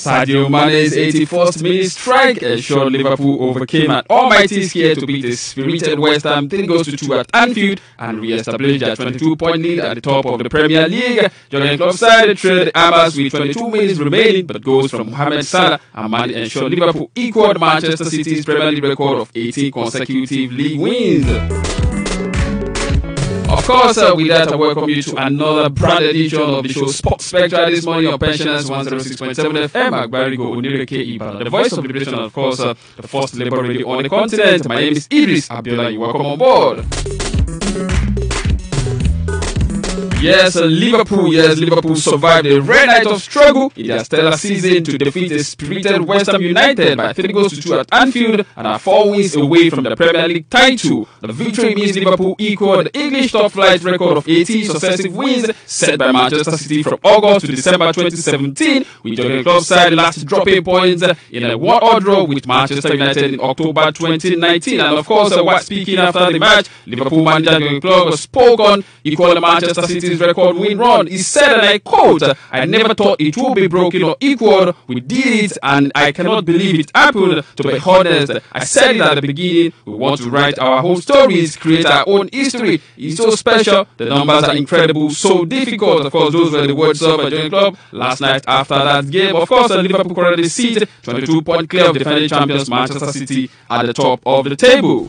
Sadio Mane's 81st minute strike ensured Liverpool overcame an almighty scare to beat the spirited West Ham 3-2 at Anfield and re-established their 22-point lead at the top of the Premier League. Jurgen Klopp's side trailed the Hammers with 22 minutes remaining, but goals from Mohamed Salah and Mane ensured Liverpool equaled Manchester City's Premier League record of 18 consecutive league wins. Of course, with that, I welcome you to another brand edition of the show Sports Spectra this morning on Pensioners 106.7 FM. Agbarigo Onireke Ibadan, the voice of liberation, and of course, the first Labour radio on the continent. My name is Idris Abiola. You welcome on board. Yes, Liverpool survived a red night of struggle in their stellar season to defeat the spirited West Ham United by 3-2 at Anfield and are 4 wins away from the Premier League title. The victory means Liverpool equaled the English top flight record of 18 successive wins set by Manchester City from August to December 2017, with Jurgen Klopp's side last dropping points in a 1-1 draw with Manchester United in October 2019. And of course, while speaking after the match, Liverpool manager Jurgen Klopp spoke on equaling Manchester City's record win run. He said, and I quote, "I never thought it would be broken or equal. We did it and I cannot believe it happened. To be honest, I said it at the beginning. We want to write our own stories, create our own history. It's so special. The numbers are incredible, so difficult." Of course, those were the words of Jurgen Klopp last night after that game. Of course, Liverpool currently sit 22-point clear of defending champions Manchester City at the top of the table.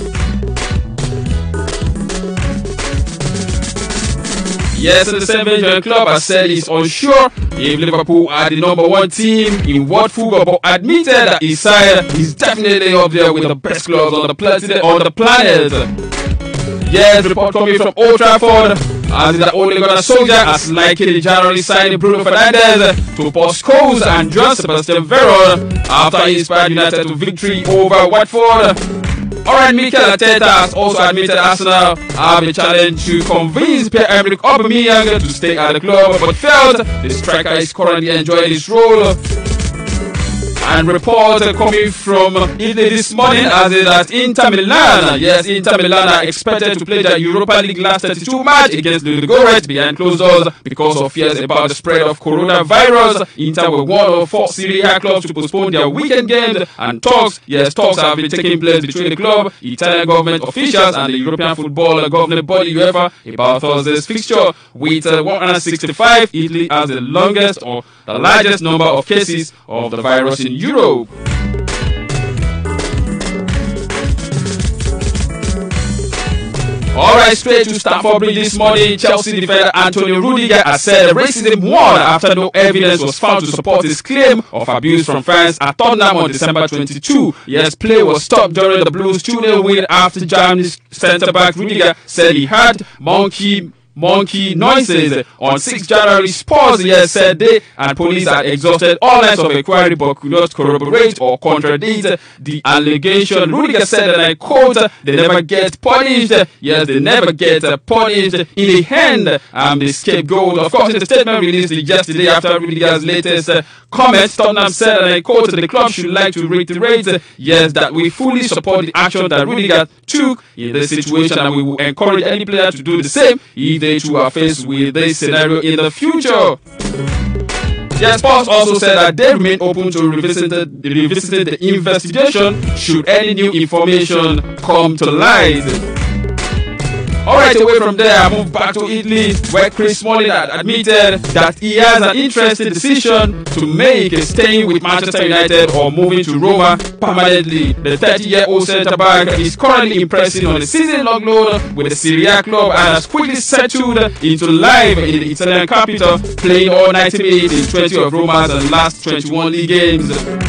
Yes, in the same vein, Jurgen Klopp has said he's unsure if Liverpool are the number one team in world football, but admitted that his side is definitely up there with the best clubs on the planet. Yes, report coming from Old Trafford as the Ole Gunnar Solskjaer has likened the January signing Bruno Fernandes to Paul Scholes and John Sebastian Veron after he inspired United to victory over Watford. Alright, Mikel Arteta has also admitted Arsenal have a challenge to convince Pierre-Emerick Aubameyang to stay at the club, but felt the striker is currently enjoying his role. And report coming from Italy this morning as it that Inter Milan, Inter Milan are expected to play their Europa League last 32 match against Ludogorets behind closed doors because of fears about the spread of coronavirus. Inter were one of 4 Serie A clubs to postpone their weekend games, and talks have been taking place between the club, Italian government officials, and the European football governing body UEFA about Thursday's fixture. With 165, Italy has the longest or the largest number of cases of the virus in Europe. Alright, straight to Stamford Bridge this morning. Chelsea defender Antonio Rudiger has said racism won after no evidence was found to support his claim of abuse from fans at Tottenham on December 22. Yes, play was stopped during the Blues 2-0 win after Germany's centre-back Rudiger said he had monkey noises. On 6 January, Spurs said they and police had exhausted all lines of inquiry but could not corroborate or contradict the allegation. Rudiger said, and I quote, "They never get punished." Yes, they never get punished. In the end, the scapegoat. Of course, in the statement released yesterday after Rudiger's latest comment, Tottenham said, and I quote, "The club should like to reiterate, that we fully support the action that Rudiger took in this situation, and we will encourage any player to do the same if they too are faced with this scenario in the future." Yes, Spurs also said that they remain open to revisiting the investigation should any new information come to light. Alright, away from there, I move back to Italy, where Chris Smalling had admitted that he has an interesting decision to make, staying with Manchester United or moving to Roma permanently. The 30-year-old centre-back is currently impressing on a season-long loan with the Serie A club and has quickly settled into life in the Italian capital, playing all 90 minutes in 20 of Roma's last 21 league games.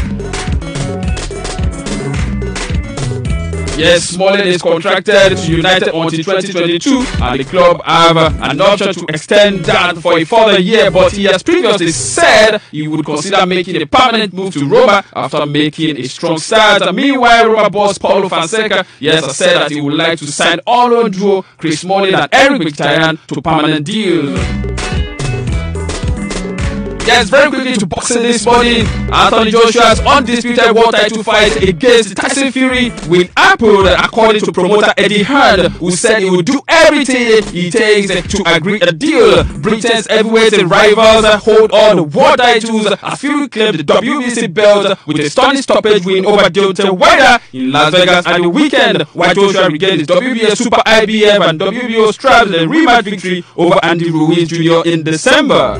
Yes, Smalling is contracted to United until 2022, and the club have an option to extend that for a further year, but he has previously said he would consider making a permanent move to Roma after making a strong start. Meanwhile, Roma boss Paulo Fonseca has said that he would like to sign all-round duo Chris Smalling and Eric Mkhitaryan to permanent deals. Yes, very quickly to boxing this morning. Anthony Joshua's undisputed world title fight against Tyson Fury will happen, according to promoter Eddie Hearn, who said he will do everything he takes to agree a deal. Britain's heavyweight rivals hold on world titles as Fury claimed the WBC belt with a stunning stoppage win over Deontay Wilder in Las Vegas at the weekend, while Joshua regained his WBA Super IBF and WBO straps in a rematch victory over Andy Ruiz Jr. in December.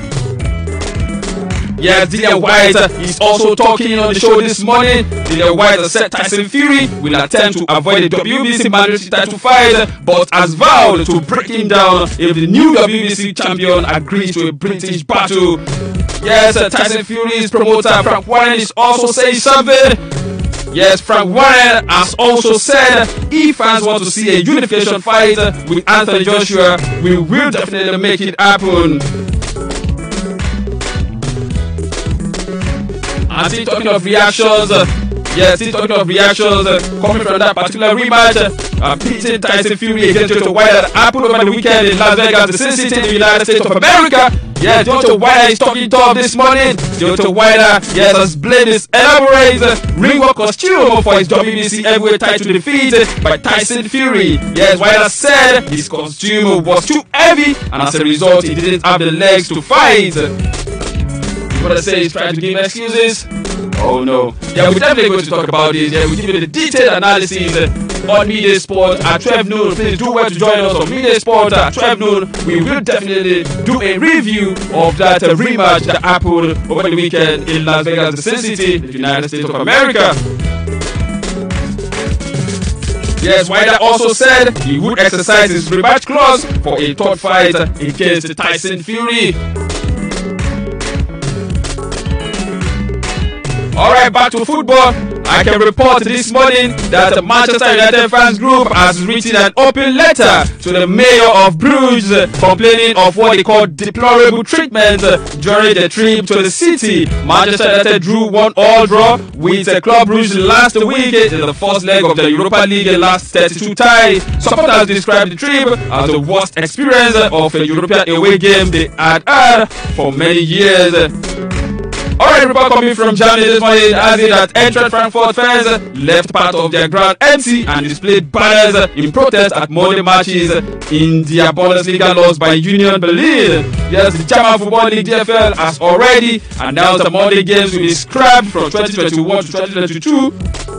Yes, Dillian Whyte is also talking on the show this morning. Dillian Whyte has said Tyson Fury will attempt to avoid the WBC mandatory title fight, but has vowed to break him down if the new WBC champion agrees to a British battle. Yes, Tyson Fury's promoter Frank Warren is also saying something. Yes, Frank Warren has also said if fans want to see a unification fight with Anthony Joshua, we will definitely make it happen. And still talking of reactions, coming from that particular rematch, pitting Tyson Fury against Deontay Wilder that happened over the weekend in Las Vegas, the Sin City in the United States of America. Yeah, Deontay Wilder is talking tough this morning. Deontay Wilder, yes, has blamed his elaborate ring work costume for his WBC heavyweight title defeat by Tyson Fury. Yes, Wilder said his costume was too heavy, and as a result, he didn't have the legs to fight. What I say is trying to give excuses. Oh no. Yeah, we're definitely going to talk about this. Yeah, we'll give you the detailed analysis on Midday Sport at 12 noon. Please do well to join us on Midday Sport at 12 noon. We will definitely do a review of that rematch that happened over the weekend in Las Vegas, the Sin City, the United States of America. Yes, Wilder also said he would exercise his rematch clause for a third fight against Tyson Fury. Alright, back to football. I can report this morning that the Manchester United fans group has written an open letter to the mayor of Bruges complaining of what they call deplorable treatment during the trip to the city. Manchester United drew 1-1 draw with Club Bruges last week in the first leg of the Europa League last 32 tie. Supporters described the trip as the worst experience of a European away game they had for many years. Alright, report coming from Germany this morning as it that Eintracht Frankfurt fans left part of their ground empty and displayed banners in protest at Monday matches in their Bundesliga lost by Union Berlin. Yes, the German Football League DFL has already announced the Monday games will be scrapped from 2021 to 2022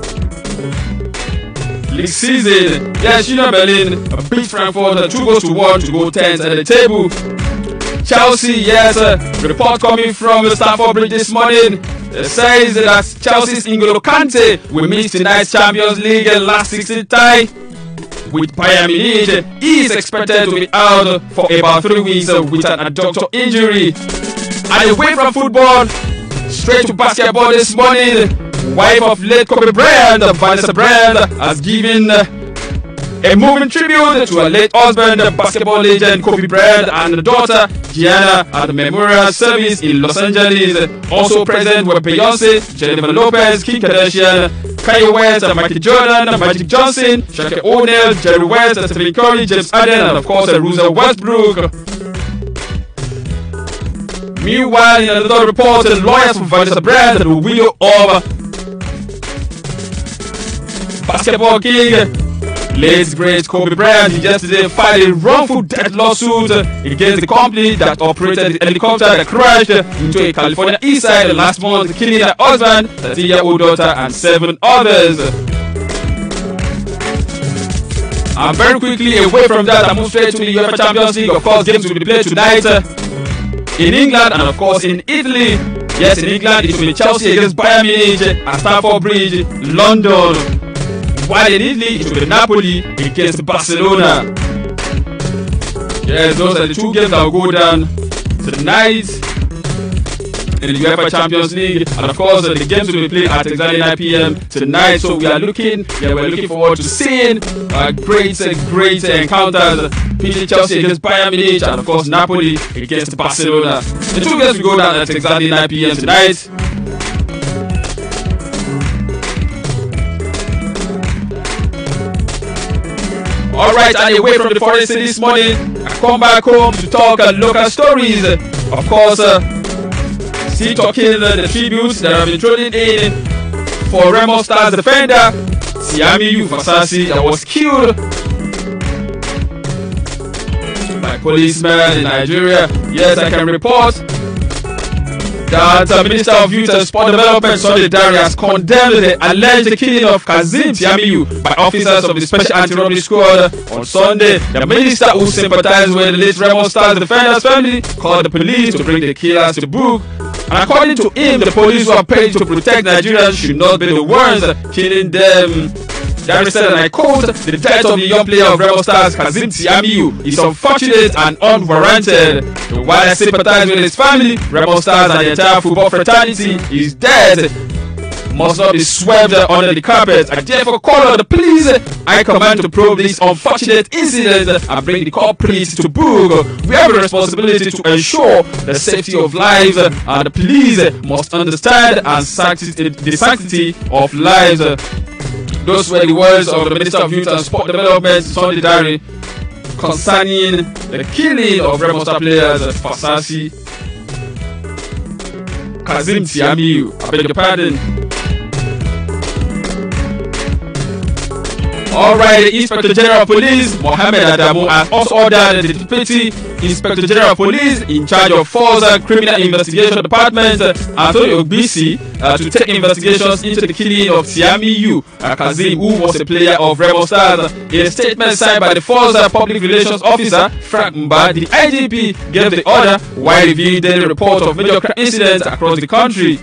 league season. Yes, Union Berlin beat Frankfurt 2-1 to go 10th at the table. Chelsea, yes, report coming from Stamford Bridge this morning says that Chelsea's N'Golo Kante will miss tonight's Champions League last 16 tie with Bayern Munich. He is expected to be out for about 3 weeks with an adductor injury. And away from football, straight to basketball this morning. Wife of late Kobe Bryant, Vanessa Bryant, has given a moving tribute to her late husband, basketball legend Kobe Bryant, and the daughter Gianna at the memorial service in Los Angeles. Also present were Beyonce, Jennifer Lopez, Kim Kardashian, Kanye West, Michael Jordan, Magic Johnson, Shaquille O'Neal, Jerry West, Stephen Curry, James Harden, and of course Russell Westbrook. Meanwhile, in another report, lawyers for Vanessa Bryant, the widow of basketball king late great Kobe Bryant, yesterday filed a wrongful death lawsuit against the company that operated the helicopter that crashed into a California east side last month, killing her husband, 13-year-old daughter, and 7 others. And very quickly, away from that, I move straight to the UEFA Champions League. Of course, games will be played tonight in England and of course in Italy. Yes, in England, it will be Chelsea against Bayern Munich at Stamford Bridge, London. While in Italy, it will be Napoli against Barcelona. Yes, those are the 2 games that will go down tonight in the UEFA Champions League. And of course, the games will be played at exactly 9 p.m. tonight. So we're looking forward to seeing great encounters. PG Chelsea against Bayern Munich and of course Napoli against Barcelona. The 2 games will go down at exactly 9 p.m. tonight. Alright, and away from the forest this morning, I come back home to talk local stories. Of course, Still talking the tributes that have been thrown in for Remo Stars defender Tiamiyu Fasasi that was killed by policemen in Nigeria. Yes, I can report that the Minister of Youth and Sport Development, Sunday Dare, has condemned the alleged killing of Kazim Tiamiyu by officers of the Special Anti-Robbery Squad on Sunday. The minister, who sympathized with the late Remo Stars defender's family, called the police to bring the killers to book. And according to him, the police who are paid to protect Nigerians should not be the ones killing them. Dare said, and I quote, "The death of the young player of Remo Stars, Kazim Tiamiyu, is unfortunate and unwarranted. While I sympathize with his family, Remo Stars and the entire football fraternity, his death must not be swept under the carpet. I therefore call on the police. I command to probe this unfortunate incident and bring the culprits to book. We have a responsibility to ensure the safety of lives, and the police must understand the sanctity of lives." Those were the words of the Minister of Youth and Sport Development, Sunday Dare, concerning the killing of Remo Star players Fasasi, Kazim Tiamiyu. I beg your pardon. Alright, the Inspector General of Police, Mohammed Adamu, has also ordered the Deputy Inspector General of Police in charge of Force Criminal Investigation Department, Anthony Ogbisi, to take investigations into the killing of Tiamiyu Kazim, who was a player of Remo Stars. In a statement signed by the Force Public Relations Officer, Frank Mba, the IGP gave the order while reviewing daily reports of major crime incidents across the country.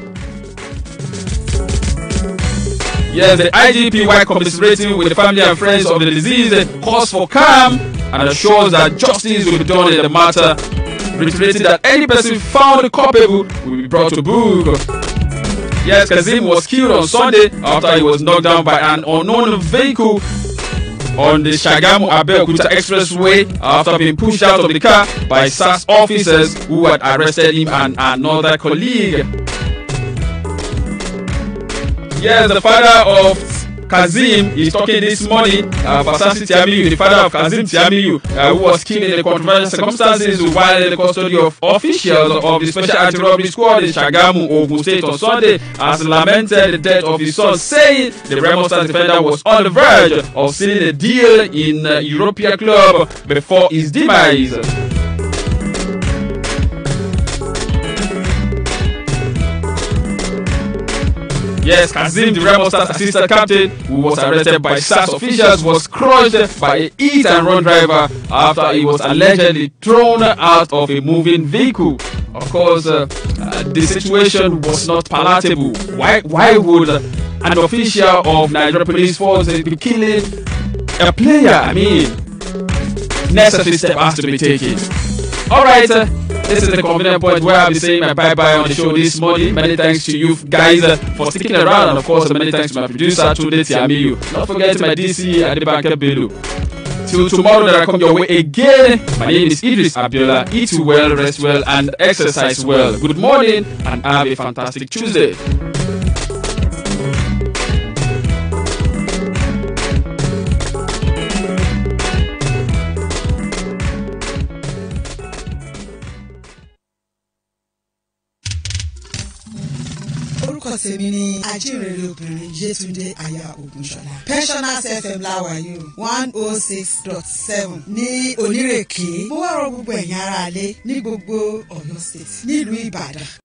Yes, the IGP, while commiserating with the family and friends of the deceased, calls for calm and assures that justice will be done in the matter, reiterating that any person found culpable will be brought to book. Yes, Kazim was killed on Sunday after he was knocked down by an unknown vehicle on the Shagamu-Abeokuta Expressway after being pushed out of the car by SAS officers who had arrested him and another colleague. Yes, the father of Kazim is talking this morning. Fasasi Tiamiyu, the father of Kazim Tiamiyu, who was killed in the controversial circumstances while in the custody of officials of the Special Anti-Robbery Squad in Shagamu, Ogun State on Sunday, has lamented the death of his son, saying the Remo Stars defender was on the verge of sealing a deal in a European club before his demise. Yes, Kazim, the Remo Stars assistant captain, who was arrested by SAS officials, was crushed by a hit-and-run driver after he was allegedly thrown out of a moving vehicle. Of course, the situation was not palatable. Why would an official of Nigeria Police Force be killing a player? I mean, necessary step has to be taken. Alright, this is the convenient point where I'll be saying my bye-bye on the show this morning. Many thanks to you guys for sticking around, and of course many thanks to my producer Tunde Tiamiyu. Not forgetting my DC Adebanke Bello. Till tomorrow that I come your way again, my name is Idris Abiola. Eat well, rest well, and exercise well. Good morning and have a fantastic Tuesday. Tèmi ni ajínrere obìnrin Yétúndé aya Ògúnṣọlá. Pensioners FM láwàyò 106.7 ní Onírèké. Mo wá rọ gbogbo ẹ̀yin ará ilé ní gbogbo Ọ̀yọ́ State nílùú Ìbàdàn.